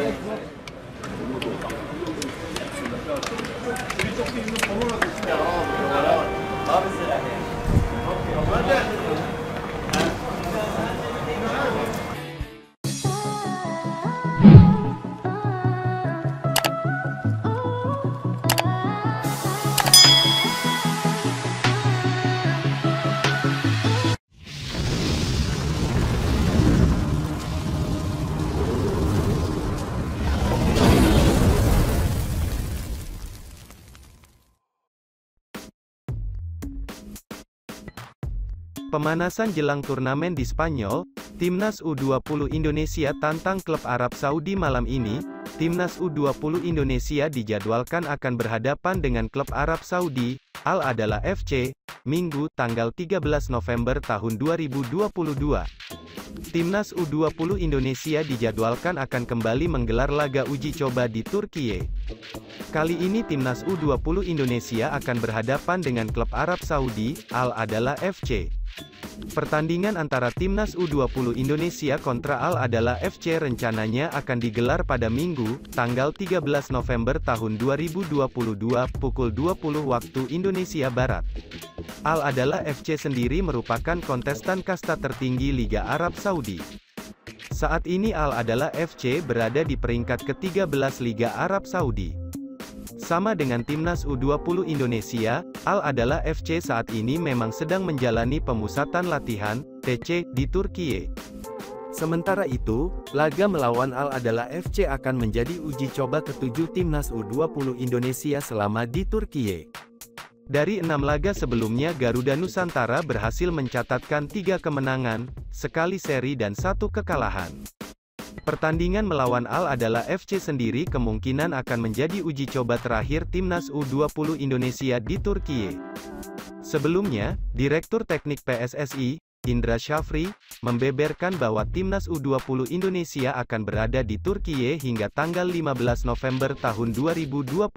Pemanasan jelang turnamen di Spanyol, Timnas U20 Indonesia tantang klub Arab Saudi malam ini. Timnas U20 Indonesia dijadwalkan akan berhadapan dengan klub Arab Saudi, Al Adalah FC, Minggu, tanggal 13 November tahun 2022. Timnas U20 Indonesia dijadwalkan akan kembali menggelar laga uji coba di Turkiye. Kali ini Timnas U20 Indonesia akan berhadapan dengan klub Arab Saudi, Al Adalah FC. Pertandingan antara Timnas U20 Indonesia kontra Al Adalah FC rencananya akan digelar pada Minggu, tanggal 13 November tahun 2022 pukul 20 waktu Indonesia Barat. Al Adalah FC sendiri merupakan kontestan kasta tertinggi Liga Arab Saudi. Saat ini Al Adalah FC berada di peringkat ke-13 Liga Arab Saudi. Sama dengan Timnas U20 Indonesia, Al Adalah FC saat ini memang sedang menjalani pemusatan latihan, TC, di Turkiye. Sementara itu, laga melawan Al Adalah FC akan menjadi uji coba ke-7 Timnas U20 Indonesia selama di Turkiye. Dari 6 laga sebelumnya Garuda Nusantara berhasil mencatatkan 3 kemenangan, sekali seri dan 1 kekalahan. Pertandingan melawan Al Adalah FC sendiri kemungkinan akan menjadi uji coba terakhir Timnas U20 Indonesia di Turkiye. Sebelumnya, Direktur Teknik PSSI, Indra Syafri, membeberkan bahwa Timnas U20 Indonesia akan berada di Turkiye hingga tanggal 15 November tahun 2022.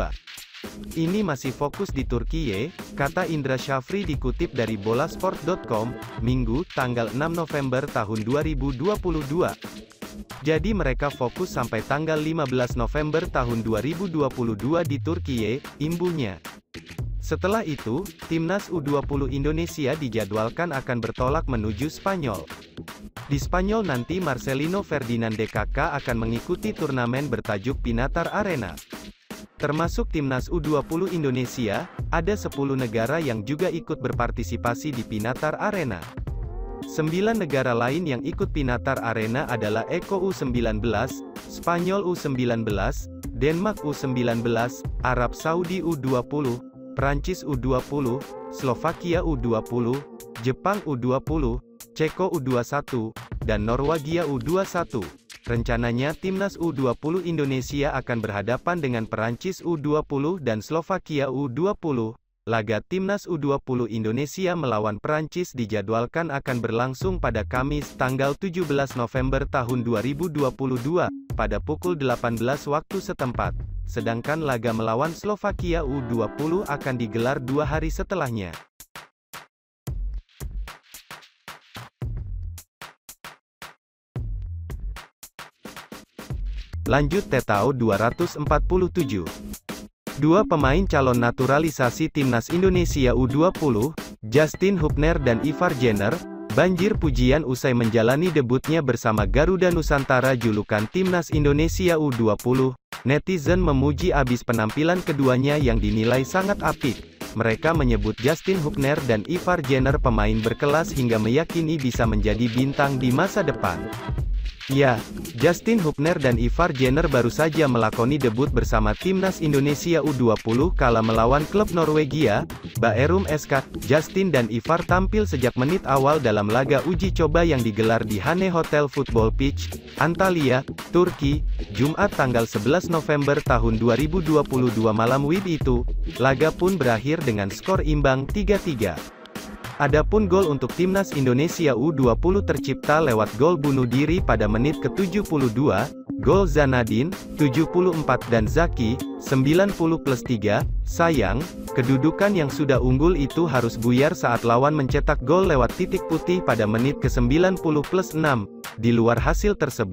Ini masih fokus di Turkiye, kata Indra Syafri dikutip dari bolasport.com, Minggu, tanggal 6 November tahun 2022. Jadi mereka fokus sampai tanggal 15 November tahun 2022 di Turkiye, imbuhnya. Setelah itu, Timnas U20 Indonesia dijadwalkan akan bertolak menuju Spanyol. Di Spanyol nanti Marcelino Ferdinand DKK akan mengikuti turnamen bertajuk Pinatar Arena. Termasuk Timnas U20 Indonesia, ada 10 negara yang juga ikut berpartisipasi di Pinatar Arena. 9 negara lain yang ikut Pinatar Arena adalah Eko U19, Spanyol U19, Denmark U19, Arab Saudi U20, Prancis U20, Slovakia U20, Jepang U20, Ceko U21, dan Norwegia U21. Rencananya Timnas U20 Indonesia akan berhadapan dengan Perancis U20 dan Slovakia U20. Laga Timnas U20 Indonesia melawan Perancis dijadwalkan akan berlangsung pada Kamis, tanggal 17 November tahun 2022, pada pukul 18 waktu setempat. Sedangkan laga melawan Slovakia U20 akan digelar 2 hari setelahnya. Lanjut Tetao 247. Dua pemain calon naturalisasi Timnas Indonesia U20, Justin Hubner dan Ivar Jenner, banjir pujian usai menjalani debutnya bersama Garuda Nusantara julukan Timnas Indonesia U20. Netizen memuji abis penampilan keduanya yang dinilai sangat apik. Mereka menyebut Justin Hubner dan Ivar Jenner pemain berkelas hingga meyakini bisa menjadi bintang di masa depan. Ya, Justin Hubner dan Ivar Jenner baru saja melakoni debut bersama Timnas Indonesia U20 kala melawan klub Norwegia, Bærum SK. Justin dan Ivar tampil sejak menit awal dalam laga uji coba yang digelar di Hane Hotel Football Pitch, Antalya, Turki, Jumat tanggal 11 November tahun 2022 malam WIB itu. Laga pun berakhir dengan skor imbang 3-3. Adapun gol untuk Timnas Indonesia U20 tercipta lewat gol bunuh diri pada menit ke-72, gol Zanadin, 74 dan Zaki, 90+3, sayang, kedudukan yang sudah unggul itu harus buyar saat lawan mencetak gol lewat titik putih pada menit ke-90+6. Di luar hasil tersebut,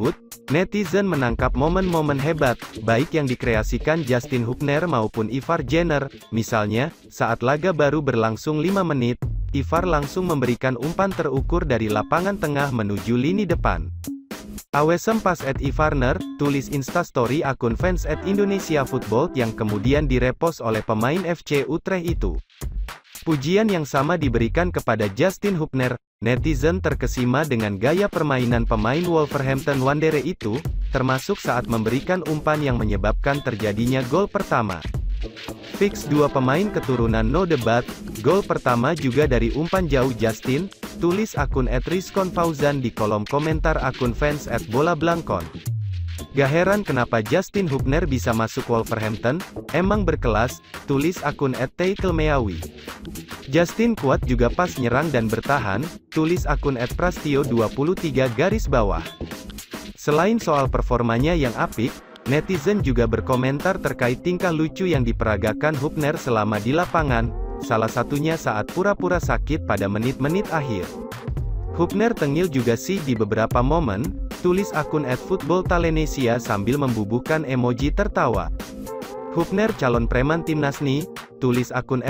Netizen menangkap momen-momen hebat, baik yang dikreasikan Justin Hubner maupun Ivar Jenner. Misalnya, saat laga baru berlangsung 5 menit, Ivar langsung memberikan umpan terukur dari lapangan tengah menuju lini depan. "Awesome pass at Ivarner," tulis Instastory akun fans @Indonesia Football yang kemudian direpost oleh pemain FC Utrecht itu. Pujian yang sama diberikan kepada Justin Hubner. Netizen terkesima dengan gaya permainan pemain Wolverhampton Wanderers itu, termasuk saat memberikan umpan yang menyebabkan terjadinya gol pertama. Fix dua pemain keturunan no debat, gol pertama juga dari umpan jauh Justin, tulis akun @rizkonfauzan di kolom komentar akun fans @bolablankon. "Gak heran kenapa Justin Hubner bisa masuk Wolverhampton, emang berkelas," tulis akun @teikelmeawi. "Justin kuat juga pas nyerang dan bertahan," tulis akun @prastio23. Selain soal performanya yang apik, netizen juga berkomentar terkait tingkah lucu yang diperagakan Hubner selama di lapangan, salah satunya saat pura-pura sakit pada menit-menit akhir. "Hubner tengil juga sih di beberapa momen," tulis akun @footballtalenesia sambil membubuhkan emoji tertawa. "Hubner calon preman timnas nih," tulis akun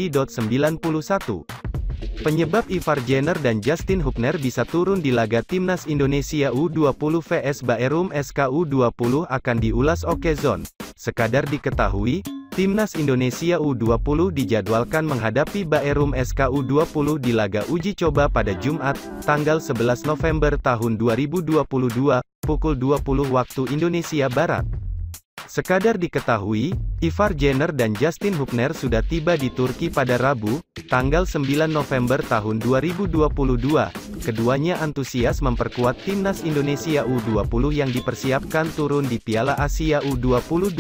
@wandi.91. Penyebab Ivar Jenner dan Justin Hubner bisa turun di laga timnas Indonesia U20 vs Baerum SK U20 akan diulas Okezone. Sekadar diketahui, timnas Indonesia U20 dijadwalkan menghadapi Baerum SK U20 di laga uji coba pada Jumat, tanggal 11 November tahun 2022, pukul 20 waktu Indonesia Barat. Sekadar diketahui, Ivar Jenner dan Justin Hubner sudah tiba di Turki pada Rabu, tanggal 9 November tahun 2022. Keduanya antusias memperkuat timnas Indonesia U20 yang dipersiapkan turun di Piala Asia U20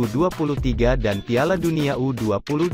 2023 dan Piala Dunia U20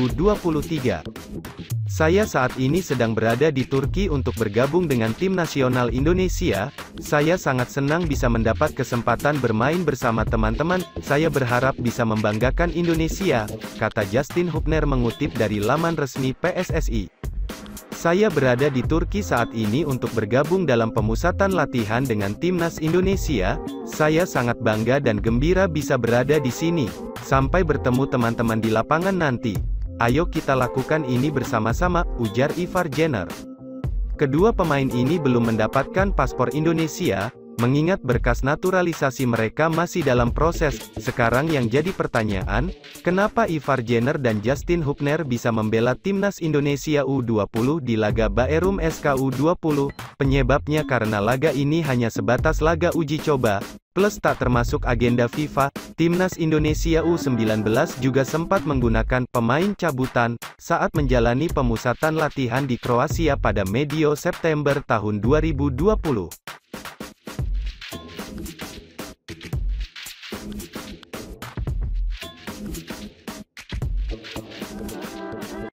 2023. "Saya saat ini sedang berada di Turki untuk bergabung dengan tim nasional Indonesia. Saya sangat senang bisa mendapat kesempatan bermain bersama teman-teman. Saya berharap bisa membanggakan Indonesia," kata Justin Hubner mengutip dari laman resmi PSSI. "Saya berada di Turki saat ini untuk bergabung dalam pemusatan latihan dengan timnas Indonesia. Saya sangat bangga dan gembira bisa berada di sini. Sampai bertemu teman-teman di lapangan nanti. Ayo kita lakukan ini bersama-sama," ujar Ivar Jenner. Kedua pemain ini belum mendapatkan paspor Indonesia, mengingat berkas naturalisasi mereka masih dalam proses. Sekarang yang jadi pertanyaan, kenapa Ivar Jenner dan Justin Hubner bisa membela timnas Indonesia U20 di laga Baerum SK U20? Penyebabnya karena laga ini hanya sebatas laga uji coba, plus tak termasuk agenda FIFA. Timnas Indonesia U19 juga sempat menggunakan pemain cabutan saat menjalani pemusatan latihan di Kroasia pada medio September tahun 2020.